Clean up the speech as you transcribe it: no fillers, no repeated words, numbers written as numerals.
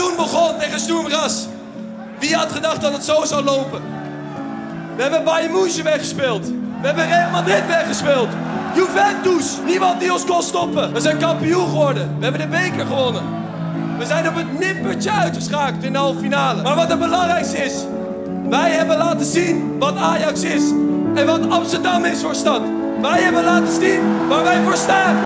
Toen begon tegen Sturm Graz. Wie had gedacht dat het zo zou lopen? We hebben Bayern München weggespeeld. We hebben Real Madrid weggespeeld. Juventus, niemand die ons kon stoppen. We zijn kampioen geworden. We hebben de beker gewonnen. We zijn op het nippertje uitgeschakeld in de halve finale. Maar wat het belangrijkste is, wij hebben laten zien wat Ajax is en wat Amsterdam is voor stad. Wij hebben laten zien waar wij voor staan.